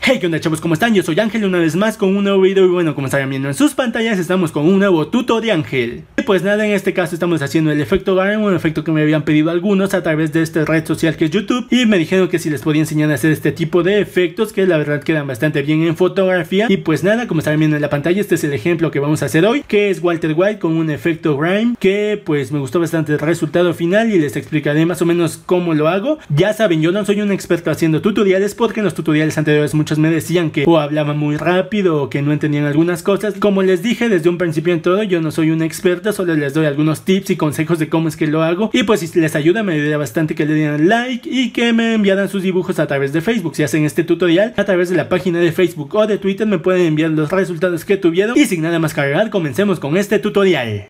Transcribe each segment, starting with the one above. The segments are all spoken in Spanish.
Hey, ¿qué onda, chavos? ¿Cómo están? Yo soy Ángel una vez más con un nuevo video y bueno, como están viendo en sus pantallas, estamos con un nuevo tuto de Ángel. Y pues nada, en este caso estamos haciendo el efecto Garden, un efecto que me habían pedido algunos a través de esta red social que es YouTube, y me dijeron que si les podía enseñar a hacer este tipo de efectos que la verdad quedan bastante bien en fotografía. Y pues nada, como están viendo en la pantalla, este es el ejemplo que vamos a hacer hoy, que es Walter White con un efecto Grime, que pues me gustó bastante el resultado final y les explicaré más o menos cómo lo hago. Ya saben, yo no soy un experto haciendo tutoriales porque en los tutoriales anteriores muchos me decían que o hablaba muy rápido o que no entendían algunas cosas. Como les dije desde un principio en todo, yo no soy un experto, solo les doy algunos tips y consejos de cómo es que lo hago. Y pues si les ayuda, me ayudaría bastante que le dieran like y que me enviaran sus dibujos a través de Facebook. Si hacen este tutorial a través de la página de Facebook o de Twitter, me pueden enviar los resultados que tuvieron. Y sin nada más cargar, comencemos con este tutorial.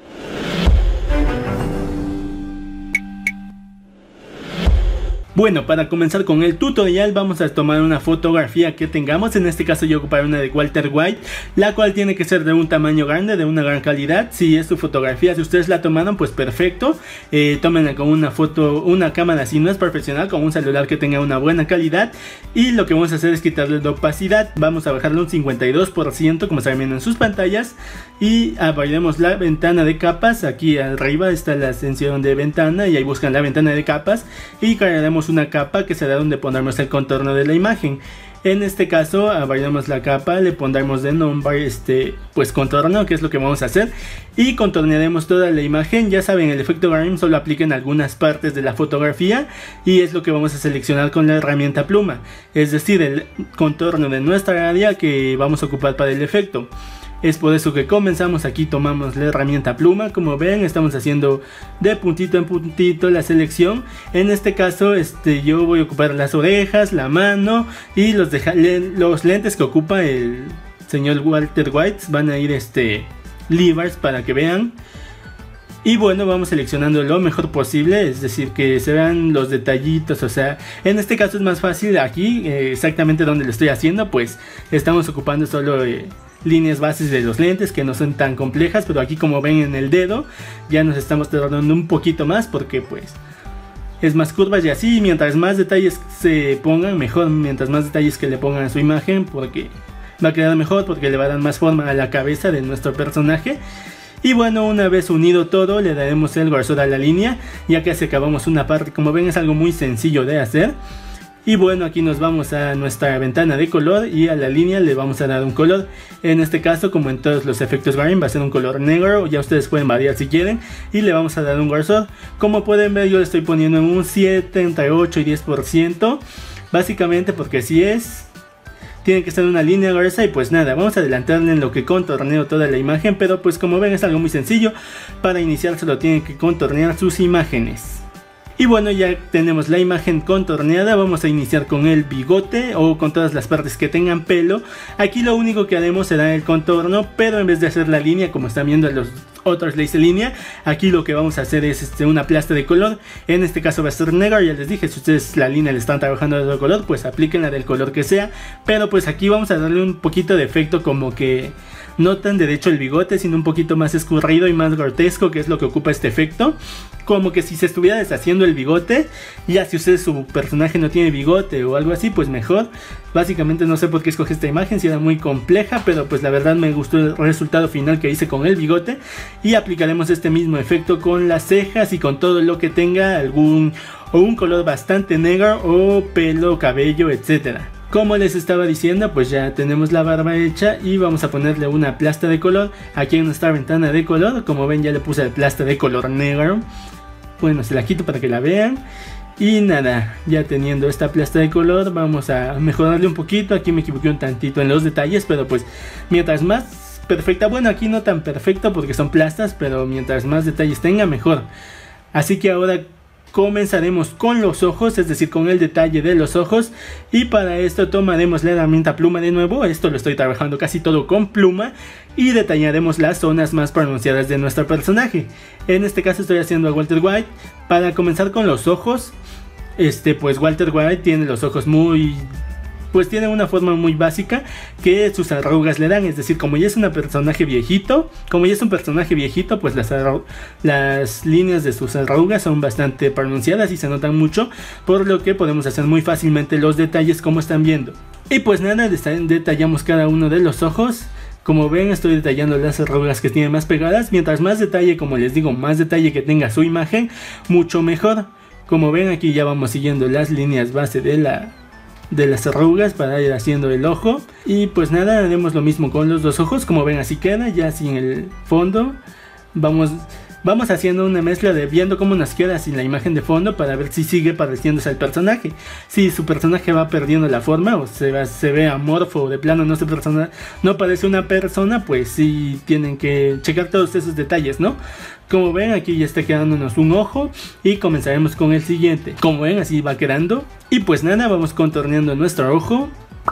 Bueno, para comenzar con el tutorial vamos a tomar una fotografía que tengamos. En este caso yo ocuparé una de Walter White, la cual tiene que ser de un tamaño grande, de una gran calidad. Si es su fotografía, si ustedes la tomaron, pues perfecto. Tómenla con una cámara si no es profesional, con un celular que tenga una buena calidad. Y lo que vamos a hacer es quitarle la opacidad. Vamos a bajarle un 52%, como están viendo en sus pantallas. Y abriremos la ventana de capas. Aquí arriba está la extensión de ventana y ahí buscan la ventana de capas. Y cargaremos una capa que será donde pondremos el contorno de la imagen. En este caso abriremos la capa, le pondremos de nombre pues contorno, que es lo que vamos a hacer, y contornearemos toda la imagen. Ya saben, el efecto Grime solo aplica en algunas partes de la fotografía y es lo que vamos a seleccionar con la herramienta pluma, es decir, el contorno de nuestra área que vamos a ocupar para el efecto. Es por eso que comenzamos. Aquí tomamos la herramienta pluma. Como ven, estamos haciendo de puntito en puntito la selección. En este caso yo voy a ocupar las orejas, la mano y los lentes que ocupa el señor Walter White. Van a ir levers para que vean. Y bueno, vamos seleccionando lo mejor posible, es decir, que se vean los detallitos. O sea, en este caso es más fácil aquí, exactamente donde lo estoy haciendo, pues estamos ocupando solo líneas bases de los lentes que no son tan complejas, pero aquí, como ven en el dedo, ya nos estamos tardando un poquito más porque pues es más curvas y así. Mientras más detalles se pongan, mejor. Mientras más detalles que le pongan a su imagen, porque va a quedar mejor, porque le va a dar más forma a la cabeza de nuestro personaje. Y bueno, una vez unido todo, le daremos el grosor a la línea, ya que acabamos una parte. Como ven, es algo muy sencillo de hacer. Y bueno, aquí nos vamos a nuestra ventana de color y a la línea le vamos a dar un color. En este caso, como en todos los efectos Grime, va a ser un color negro. Ya ustedes pueden variar si quieren. Y le vamos a dar un grosor. Como pueden ver, yo le estoy poniendo en un 7, entre 8 y 10%. Básicamente porque si tiene que ser una línea gruesa. Y pues nada, vamos a adelantarle en lo que contorneo toda la imagen. Pero pues como ven, es algo muy sencillo. Para iniciar solo tienen que contornear sus imágenes. Y bueno, ya tenemos la imagen contorneada. Vamos a iniciar con el bigote o con todas las partes que tengan pelo. Aquí lo único que haremos será el contorno, pero en vez de hacer la línea como están viendo los otros le hice línea, aquí lo que vamos a hacer es una plasta de color. En este caso va a ser negro. Ya les dije, si ustedes la línea le están trabajando de otro color, pues apliquen la del color que sea. Pero pues aquí vamos a darle un poquito de efecto, como que no tan derecho el bigote, sino un poquito más escurrido y más grotesco, que es lo que ocupa este efecto. Como que si se estuviera deshaciendo el bigote. Ya si ustedes, su personaje no tiene bigote o algo así, pues mejor. Básicamente no sé por qué escogí esta imagen, si era muy compleja, pero pues la verdad me gustó el resultado final que hice con el bigote. Y aplicaremos este mismo efecto con las cejas y con todo lo que tenga un color bastante negro o pelo, cabello, etcétera. Como les estaba diciendo, pues ya tenemos la barba hecha y vamos a ponerle una plasta de color aquí en nuestra ventana de color. Como ven, ya le puse la plasta de color negro. Bueno, se la quito para que la vean. Y nada, ya teniendo esta plasta de color, vamos a mejorarle un poquito. Aquí me equivoqué un tantito en los detalles, pero pues mientras más perfecta, bueno, aquí no tan perfecto porque son plastas, pero mientras más detalles tenga, mejor. Así que ahora comenzaremos con los ojos, es decir, con el detalle de los ojos. Y para esto tomaremos la herramienta pluma de nuevo. Esto lo estoy trabajando casi todo con pluma. Y detallaremos las zonas más pronunciadas de nuestro personaje. En este caso estoy haciendo a Walter White. Para comenzar con los ojos, pues Walter White tiene los ojos muy pues tiene una forma muy básica que sus arrugas le dan. Es decir, como ya es un personaje viejito, pues las líneas de sus arrugas son bastante pronunciadas y se notan mucho, por lo que podemos hacer muy fácilmente los detalles como están viendo. Y pues nada, detallamos cada uno de los ojos. Como ven, estoy detallando las arrugas que tiene más pegadas. Mientras más detalle, como les digo, más detalle que tenga su imagen, mucho mejor. Como ven, aquí ya vamos siguiendo las líneas base de las arrugas para ir haciendo el ojo. Y pues nada, haremos lo mismo con los dos ojos. Como ven, así queda, ya sin el fondo. Vamos haciendo una mezcla de viendo cómo nos queda sin la imagen de fondo para ver si sigue pareciéndose al personaje. Si su personaje va perdiendo la forma o se ve amorfo o de plano no parece una persona, pues sí tienen que checar todos esos detalles, ¿no? Como ven, aquí ya está quedándonos un ojo y comenzaremos con el siguiente. Como ven, así va quedando. Y pues nada, vamos contorneando nuestro ojo.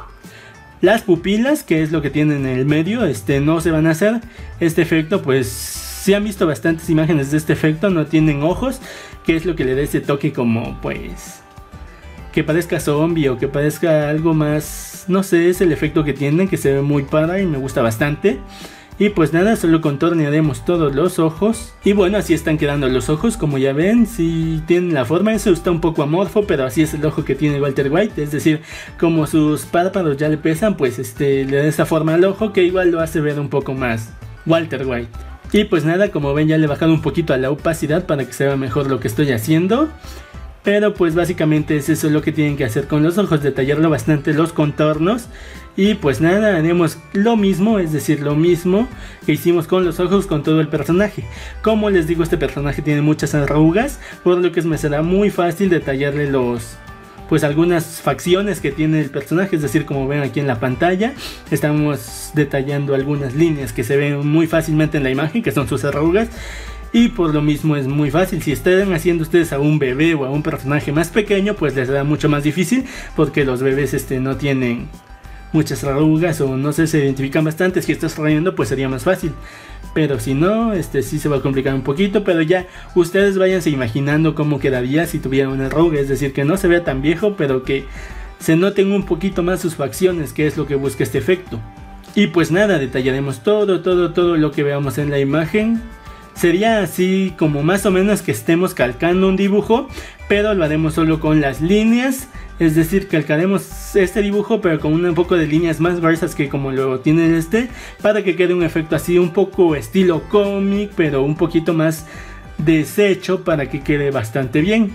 Las pupilas, que es lo que tienen en el medio, no se van a hacer. Este efecto, pues si han visto bastantes imágenes de este efecto, no tienen ojos, que es lo que le da ese toque como pues que parezca zombie o que parezca algo más, no sé, es el efecto que tienen, que se ve muy padre y me gusta bastante. Y pues nada, solo contornearemos todos los ojos. Y bueno, así están quedando los ojos, como ya ven, si tienen la forma. Eso está un poco amorfo, pero así es el ojo que tiene Walter White. Es decir, como sus párpados ya le pesan, pues le da esa forma al ojo que igual lo hace ver un poco más Walter White. Y pues nada, como ven, ya le he bajado un poquito a la opacidad para que se vea mejor lo que estoy haciendo. Pero pues básicamente es eso lo que tienen que hacer con los ojos, detallarlo bastante los contornos. Y pues nada, haremos lo mismo, es decir, lo mismo que hicimos con los ojos con todo el personaje. Como les digo, este personaje tiene muchas arrugas, por lo que me será muy fácil detallarle pues algunas facciones que tiene el personaje. Es decir, como ven aquí en la pantalla, estamos detallando algunas líneas que se ven muy fácilmente en la imagen, que son sus arrugas. Y por lo mismo es muy fácil. Si están haciendo ustedes a un bebé o a un personaje más pequeño, pues les será mucho más difícil, porque los bebés no tienen muchas arrugas o no sé, se identifican bastante. Si estás riendo, pues sería más fácil. Pero si no, sí se va a complicar un poquito. Pero ya ustedes váyanse imaginando cómo quedaría si tuviera una arruga. Es decir, que no se vea tan viejo, pero que se noten un poquito más sus facciones, que es lo que busca este efecto. Y pues nada, detallaremos todo lo que veamos en la imagen. Sería así como más o menos que estemos calcando un dibujo, pero lo haremos solo con las líneas. Es decir, calcaremos este dibujo pero con un poco de líneas más gruesas que como lo tiene para que quede un efecto así un poco estilo cómic, pero un poquito más deshecho para que quede bastante bien.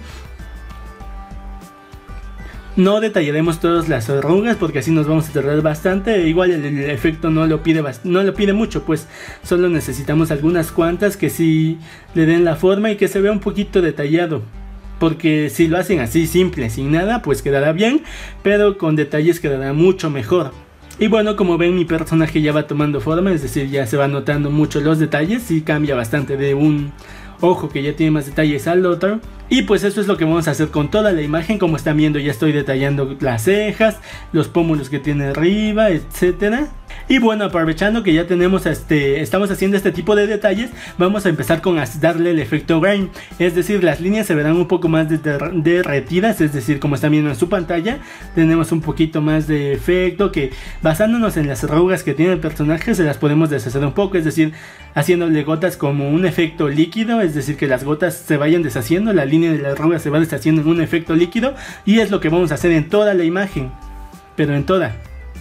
No detallaremos todas las arrugas porque así nos vamos a tardar bastante. Igual el efecto no lo pide mucho, pues solo necesitamos algunas cuantas que sí le den la forma y que se vea un poquito detallado. Porque si lo hacen así simple, sin nada, pues quedará bien, pero con detalles quedará mucho mejor. Y bueno, como ven, mi personaje ya va tomando forma, es decir, ya se van notando mucho los detalles y cambia bastante de un ojo que ya tiene más detalles al otro. Y pues eso es lo que vamos a hacer con toda la imagen. Como están viendo, ya estoy detallando las cejas, los pómulos que tiene arriba, etcétera. Y bueno, aprovechando que ya tenemos estamos haciendo este tipo de detalles, vamos a empezar con darle el efecto grain. Es decir, las líneas se verán un poco más derretidas, es decir, como están viendo en su pantalla, tenemos un poquito más de efecto que, basándonos en las arrugas que tiene el personaje, se las podemos deshacer un poco, es decir, haciéndole gotas como un efecto líquido, es decir, que las gotas se vayan deshaciendo, la línea de la arruga se va deshaciendo en un efecto líquido, y es lo que vamos a hacer en toda la imagen, pero en toda.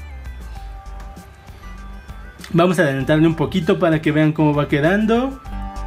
Vamos a adelantarle un poquito para que vean cómo va quedando.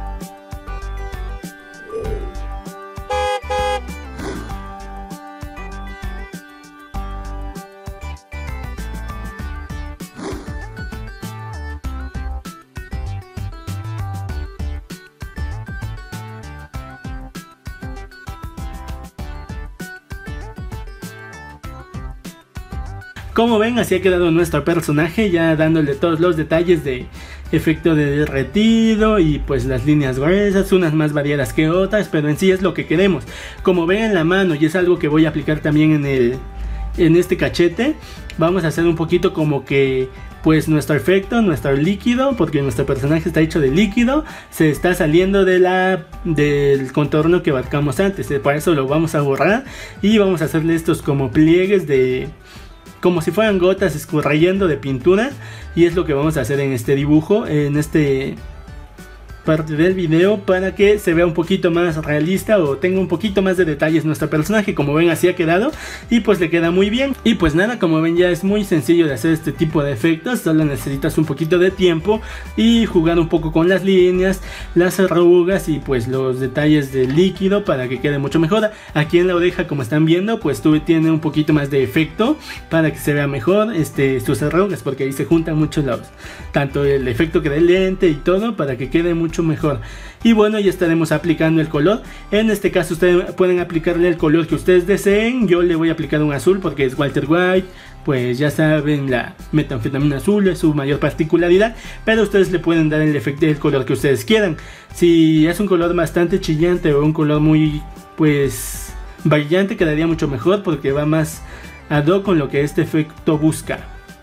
Como ven, así ha quedado nuestro personaje, ya dándole todos los detalles de efecto de derretido y pues las líneas gruesas, unas más variadas que otras, pero en sí es lo que queremos. Como ven en la mano, y es algo que voy a aplicar también en este cachete, vamos a hacer un poquito como que pues nuestro efecto, nuestro líquido, porque nuestro personaje está hecho de líquido, se está saliendo del contorno que abarcamos antes. Por eso lo vamos a borrar y vamos a hacerle estos como pliegues como si fueran gotas escurriendo de pintura, y es lo que vamos a hacer en este dibujo, en este parte del video, para que se vea un poquito más realista o tenga un poquito más de detalles nuestro personaje. Como ven, así ha quedado y pues le queda muy bien. Y pues nada, como ven, ya es muy sencillo de hacer este tipo de efectos. Solo necesitas un poquito de tiempo y jugar un poco con las líneas, las arrugas y pues los detalles del líquido para que quede mucho mejor. Aquí en la oreja, como están viendo, pues tiene un poquito más de efecto para que se vea mejor sus arrugas, porque ahí se juntan mucho tanto el efecto que da el lente y todo, para que quede mucho mejor. Y bueno, ya estaremos aplicando el color. En este caso ustedes pueden aplicarle el color que ustedes deseen. Yo le voy a aplicar un azul porque es Walter White, pues ya saben, la metanfetamina azul es su mayor particularidad, pero ustedes le pueden dar el efecto del color que ustedes quieran. Si es un color bastante chillante o un color muy pues brillante, quedaría mucho mejor porque va más ad hoc con lo que este efecto busca.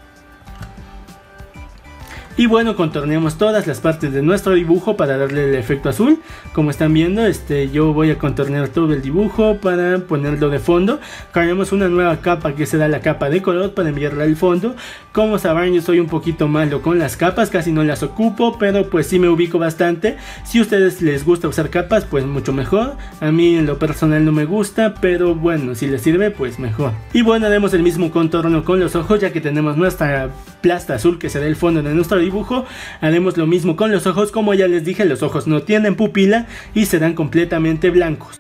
Y bueno, contorneamos todas las partes de nuestro dibujo para darle el efecto azul. Como están viendo, yo voy a contornear todo el dibujo para ponerlo de fondo. Creamos una nueva capa que será la capa de color para enviarla al fondo. Como sabrán, yo soy un poquito malo con las capas, casi no las ocupo, pero pues sí me ubico bastante. Si a ustedes les gusta usar capas, pues mucho mejor. A mí en lo personal no me gusta, pero bueno, si les sirve, pues mejor. Y bueno, haremos el mismo contorno con los ojos, ya que tenemos nuestra plasta azul que será el fondo de nuestro dibujo. Haremos lo mismo con los ojos. Como ya les dije, los ojos no tienen pupila y serán completamente blancos.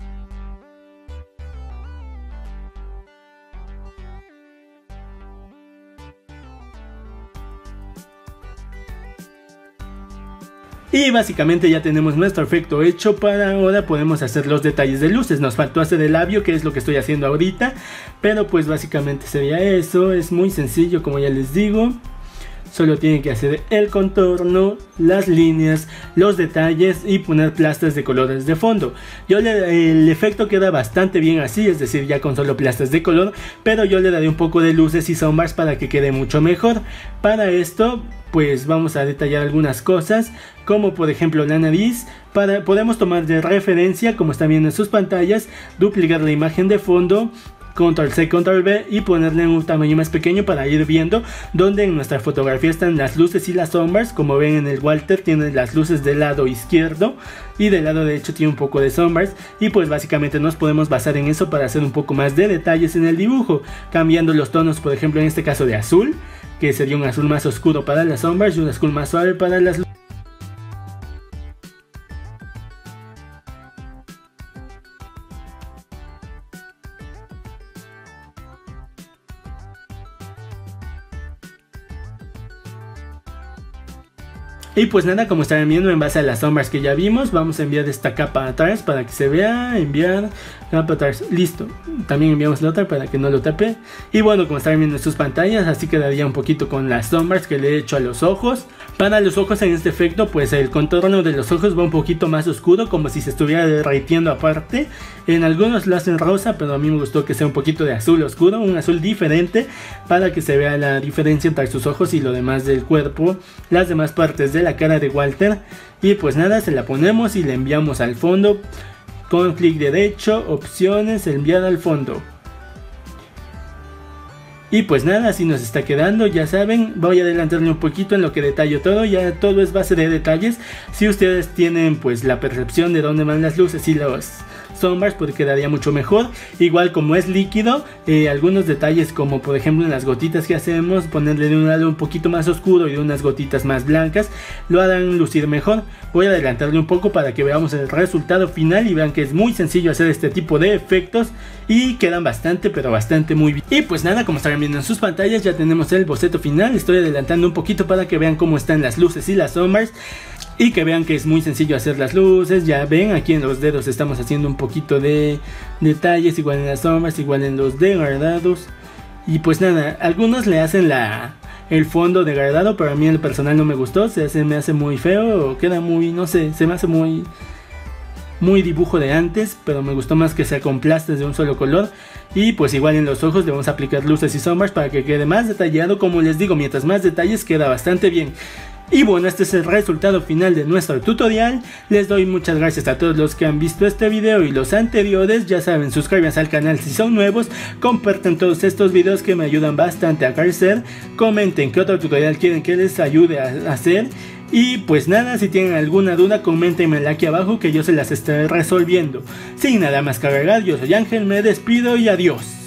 Y básicamente ya tenemos nuestro efecto hecho. Para ahora podemos hacer los detalles de luces. Nos faltó hacer el labio, que es lo que estoy haciendo ahorita, pero pues básicamente sería eso. Es muy sencillo, como ya les digo. Solo tienen que hacer el contorno, las líneas, los detalles y poner plastas de colores de fondo. El efecto queda bastante bien así, es decir, ya con solo plastas de color, pero yo le daré un poco de luces y sombras para que quede mucho mejor. Para esto pues vamos a detallar algunas cosas, como por ejemplo la nariz. Podemos tomar de referencia, como están viendo en sus pantallas, duplicar la imagen de fondo, Control C, Control V y ponerle un tamaño más pequeño para ir viendo dónde en nuestra fotografía están las luces y las sombras. Como ven, en el Walter tiene las luces del lado izquierdo y del lado derecho tiene un poco de sombras, y pues básicamente nos podemos basar en eso para hacer un poco más de detalles en el dibujo, cambiando los tonos, por ejemplo en este caso de azul, que sería un azul más oscuro para las sombras y un azul más suave para las luces. Y pues nada, como están viendo, en base a las sombras que ya vimos, vamos a enviar esta capa atrás para que se vea. Enviar capa atrás, listo. También enviamos la otra para que no lo tape. Y bueno, como están viendo en sus pantallas, así quedaría un poquito con las sombras que le he hecho a los ojos. Para los ojos en este efecto, pues el contorno de los ojos va un poquito más oscuro, como si se estuviera derritiendo aparte. En algunos lo hacen rosa, pero a mí me gustó que sea un poquito de azul oscuro, un azul diferente, para que se vea la diferencia entre sus ojos y lo demás del cuerpo, las demás partes de la cara de Walter. Y pues nada, se la ponemos y la enviamos al fondo con clic derecho, opciones, enviar al fondo. Y pues nada, así nos está quedando, ya saben. Voy a adelantarme un poquito en lo que detallo todo, ya todo es base de detalles. Si ustedes tienen pues la percepción de dónde van las luces y las sombras, pues quedaría mucho mejor. Igual, como es líquido, algunos detalles, como por ejemplo en las gotitas que hacemos, ponerle de un lado un poquito más oscuro y de unas gotitas más blancas, lo harán lucir mejor. Voy a adelantarle un poco para que veamos el resultado final y vean que es muy sencillo hacer este tipo de efectos y quedan bastante, pero bastante muy bien. Y pues nada, como estarán viendo en sus pantallas, ya tenemos el boceto final. Estoy adelantando un poquito para que vean cómo están las luces y las sombras, y que vean que es muy sencillo hacer las luces. Ya ven, aquí en los dedos estamos haciendo un poquito de detalles, igual en las sombras, igual en los degradados. Y pues nada, algunos le hacen el fondo degradado, pero a mí en el personal no me gustó. Me hace muy feo, queda muy, no sé, se me hace muy dibujo de antes, pero me gustó más que sea con plastas de un solo color. Y pues igual en los ojos le vamos a aplicar luces y sombras para que quede más detallado. Como les digo, mientras más detalles queda bastante bien. Y bueno, este es el resultado final de nuestro tutorial. Les doy muchas gracias a todos los que han visto este video y los anteriores. Ya saben, suscríbanse al canal si son nuevos, compartan todos estos videos que me ayudan bastante a crecer, comenten qué otro tutorial quieren que les ayude a hacer. Y pues nada, si tienen alguna duda, coméntenmela aquí abajo que yo se las estaré resolviendo. Sin nada más que agregar, yo soy Ángel, me despido y adiós.